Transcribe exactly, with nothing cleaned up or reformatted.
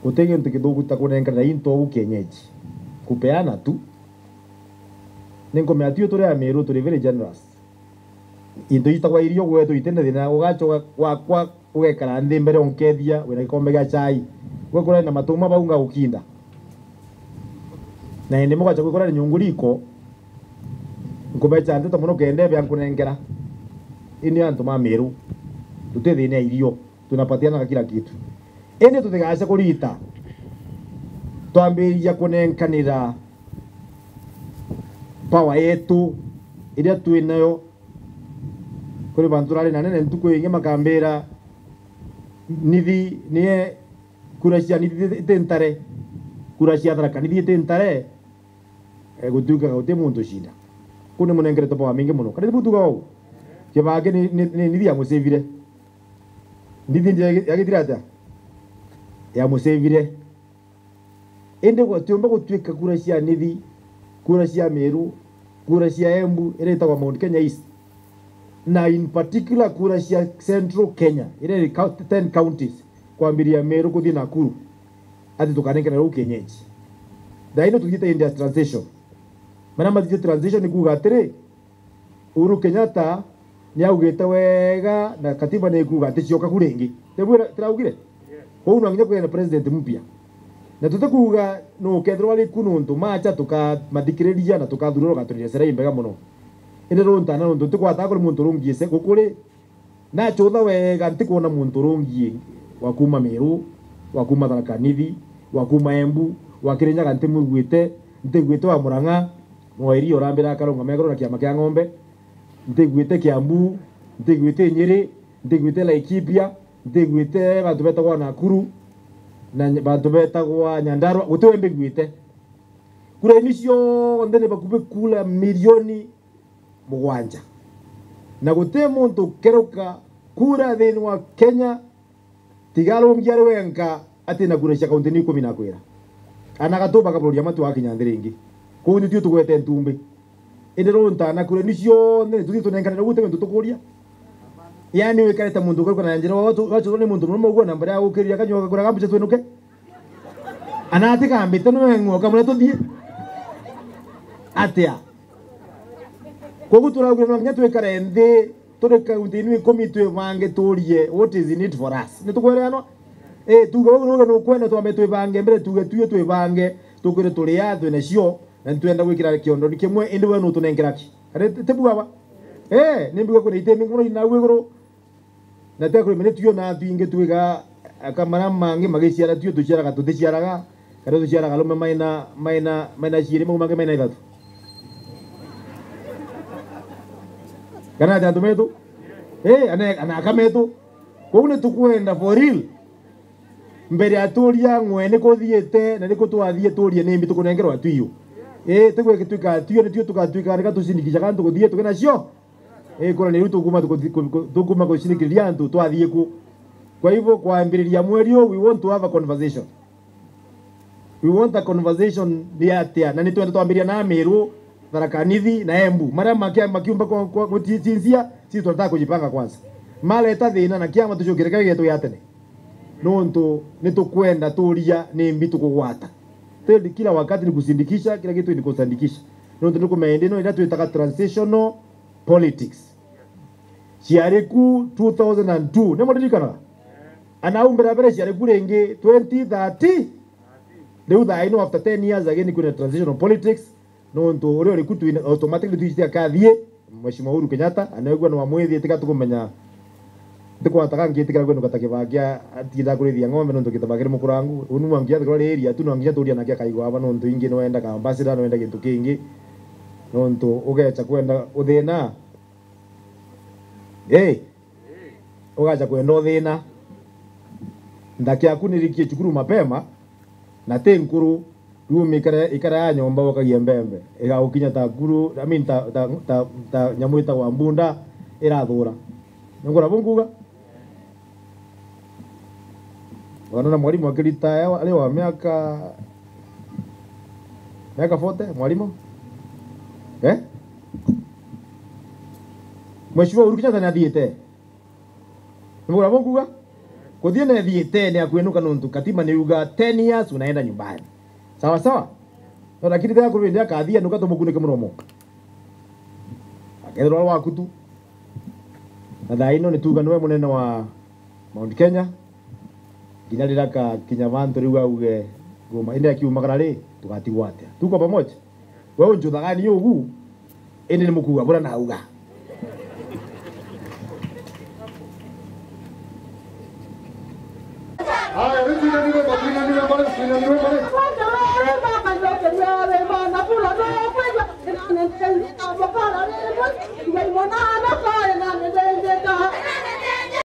Utenge mtu kidogo takunenga na into kienyeji. Kupeana tu. Nengo meatio tore amero tore very generous. Into itagwa irio gwetu itende thina ugacho kwa kwa ugekara ndi mbere onkedia wena ikombe ga chai. Gwekora na matuma baunga ukinda. Na ende mwacha gwekora nyunguriko. Nkubecha ndeto muno kende bya kunengera. Ini antu mameru. Tutethine irio. Tunapatiana kila kitu. Ende tutegacha kurita. Twambiria kunenkanira power yetu iria twinayo kuri bantu rari nanene ntuko inge makambera nithi nie kurashia nithi tentare kurashia thara nithi tentare e gutuka gote muntu shida kune munengere to power mingi muno kandi butuka wao kibage ni nithi ya musevire nithi ndiye yagitirata ya musevire ende kwa tiomba gutwika kurashia nithi kurashia Meru kurashia Embu ireta kwa Mount Kenya East na in particular kurashia Central Kenya ile ten counties kwambiria Meru kuthi Nakuru ati tukanengera ru kienyeji daino tugite India transition mana mazite transition ni kuga tere Uhuru Kenyatta ni augite wega na katiba ni kuga ati cioka kurengi tebura tiraugire ko uno anginya kwena president mpya na tutakuga no kedro wali kununtu macha tuka madikiriria na tukathururo gaturire sera imbega muno inde ronta na ronto tukwata ko muntu rungi se gukuri na chotha wega ntikona muntu rungi wakuma Meru wakuma Tharaka Nithi wakuma Embu wakirinya ganti mugwite ntigwite wa Murang'a moiri orambira karonga megoro na kiama kia ng'ombe ntigwite Kiambu ntigwite Nyeri ntigwite Laikipia ntigwite bantu betagwa Nakuru na bantu betagwa Nyandarua gutwembe gwite kura inisio ndene bakube kula milioni mugwanja na gute muntu keroka kura thini wa Kenya tigarongia ari wenka ati na kura cia kaunti ni kumi na kwira ana gatuba kaburia matu wa Kinyandiringi ko ndi tu tugwete ntumbi inde ronta na kura inisio ndene tuthi tunengana gute muntu tukuria yani wekareta muntu kwa na njira watu wacho ni muntu muno gwa namba ya gukiria kanyoka kura gambice twenuke anati kambite no ngoka mure tuthie atia kogu turagura no nyatwe karende tore kaunti ni komitwe bange turie what is in it for us nitukwerano eh tuga no no kwenda twambe twe bange mbere tuge tuye twe bange tukire turia twe nacio na twenda gwikira kiondo kimwe indi we no tunengeraki kare tebu baba eh nimbigo ko itemi ngono ina wegoro na tekuri mene tuyo na binge tuiga akamara mangi magiciara tuyo tuciaraga tuticiaraga kare tuciaraga lume maina maina maina ciri mu mange maina ithatu kana ta tumetu eh ana ana kametu ko ne tukwenda for real mbere aturia ngwene ko thiete na niko twathie turie ni mbi tukunengerwa tuyo eh tegwe gituika tuyo ne tuyo tukatuika reka tucindikisha kantu guthie tukena cio eh kora ni ruto kuma tukuma kushinikiria antu twathie ku kwa hivyo kuambiriria mweri we want to have a conversation we want a conversation dia na ni twende twambiria na Meru Tharaka Nithi na Embu mara makia makiumba kwa kutinzia sisi tunataka kujipanga kwanza maleta thina na kiama tucukireka getu ya tene nonto nitukwenda turia ni mbitu kugwata tedi kila wakati ni kusindikisha kila kitu ni kusindikisha nonto nikumeende no ila tuitaka transitional politics ciariku two thousand two nemo ndikana ana umbera bere ciariku renge twenty thirty leo da ino after ten years again kuna transitional politics no nto ore kutu automatically tuitia kathie Mheshimiwa Uhuru Kenyatta anegwa no amwethi tika tukumenya ndiko ataka ngitikira kwenu katakivagia atida kurithia ng'ombe no tukitambagire mukurangu unu wangia tukora area tu no ngia turia nakia kaigwa aba no nto ingi no enda ka ambassador no enda kintu kingi no nto ugecha kwenda uthina eh ugacha kwenda uthina ndakia kunirikie chukuru mapema na tenkuru rumi ikara ikara ya nyomba wakagia mbembe ega ukinya ta guru I mean ta ta ta, ta nyamuita wa mbunda irathura ngora bunguga wana na mwalimu akilitaya ale wa miaka miaka forty mwalimu eh Mheshimiwa Uhuru Kenyatta ni athiete ngora bunguga kuthie na thie ten ya kwenuka nuntu katiba ni uga ten years unaenda nyumbani. Sawa sawa? No lakini tena kurwendea kathia nuka tumukunike muromo. Akethirwa waku tu. Na thaino ni tuga niwe munene wa Mount Kenya. Ginya riraka kinya vantu riu auge ngoma inde akiumagara ri tugatigwa atia. Tuko pamoja. Wewe unjuthaga ni ugu indi ni mukua bora na auga. Haya, wewe ndio ndio ndio ndio bora ndio ndio bora. Hãy subscribe cho kênh Ghiền Mì Gõ để không bỏ lỡ những video hấp dẫn.